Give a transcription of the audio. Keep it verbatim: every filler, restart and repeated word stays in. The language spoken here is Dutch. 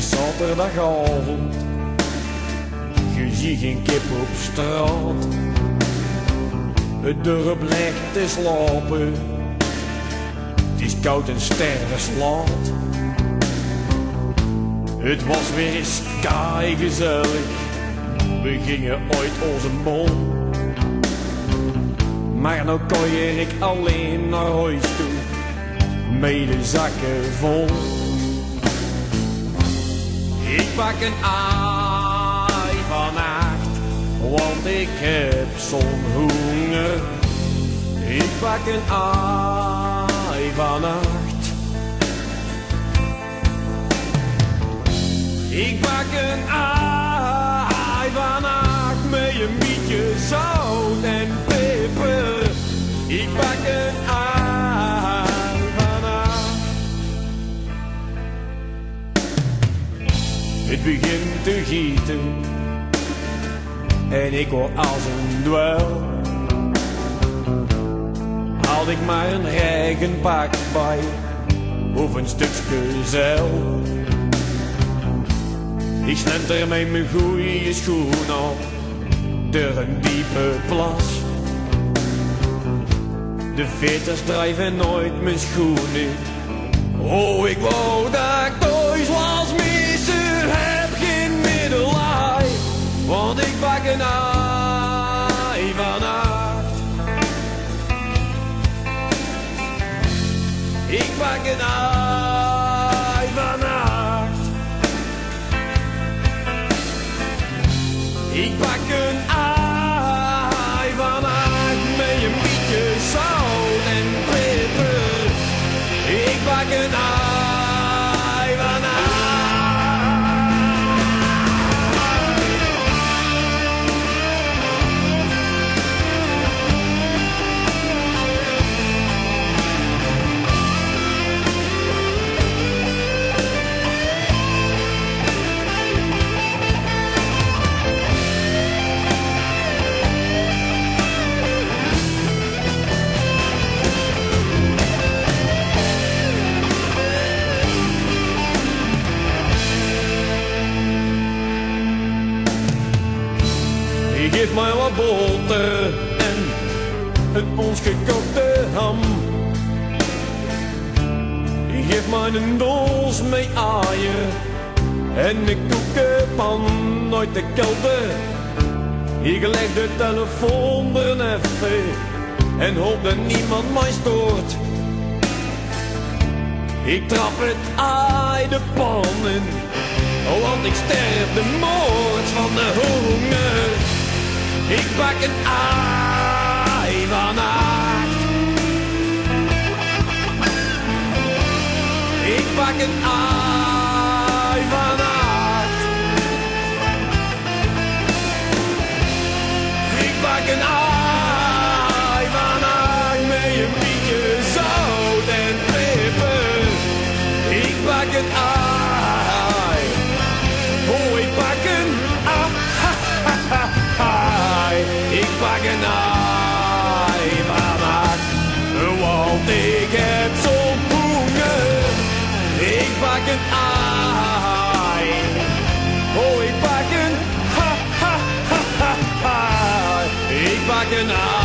is zaterdagavond, je ziet geen kip op straat. Het dorp ligt te slapen, het is koud en sterrenslaat. Het was weer eens kei gezellig, we gingen ooit onze mol. Maar nou kan je ik alleen naar huis toe, met de zakken vol. Ik bak een ei vannacht, want ik heb zo'n honger. Ik bak een ei vannacht. Ik bak een ei vannacht met een beetje zout en peper. Ik bak een ei vannacht. Het begint te gieten en ik word als een dweil. Haal ik maar een regenpak bij of een stukje zeil. Ik slenter met mijn goeie schoen op door een diepe plas. De veters drijven nooit mijn schoenen. Oh, ik wou dat ik thuis was, missen heb geen middelaai. Want ik bak een ei vannacht. Ik bak een ei vannacht. Ik bak een ei vannacht met een beetje zout en peper. Ik bak een ei vannacht. Geef mij wat boter en een ons gekookte ham. Geef mij een doos met eieren en een koekenpan uit de kelder. Ik leg de telefoon er even en hoop dat niemand mij stoort. Ik trap het ei de pan in, want ik sterf de moord van de honger. Ik bak een ei vannacht. Ik bak een ei vannacht. Ik bak een ei vannacht met een beetje zout en peper. Ik bak een ei. Oh, ik bak een ei. Ik bak een ei vannacht, want ik heb zo'n honger. Ik bak een ei. Oh, ik bak een ha ha ha ha. Ik bak een ei.